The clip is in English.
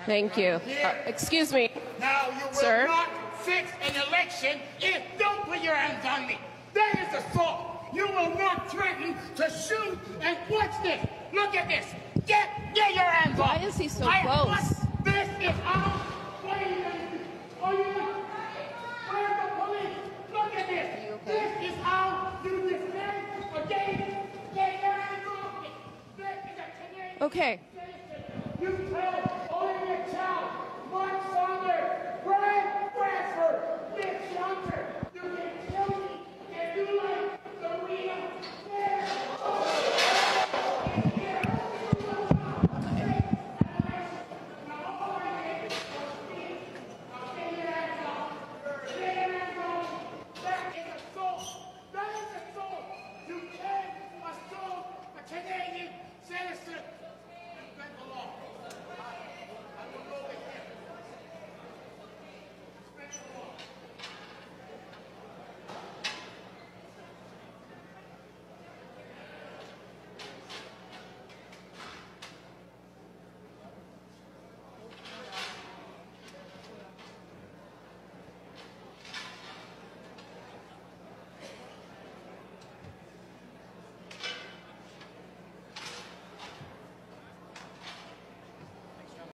Thank you. Excuse me. Now you will Sir? not fix an election if don't put your hands on me. That is assault. You will not threaten to shoot and watch this. Look at this. Get your hands off. Why is he so close? This is how. What are you going to do? Are you going to where's the police? Look at this. Are you okay? This is how you defend against. Get your hands off me. This is a Canadian Okay. citizen. You tell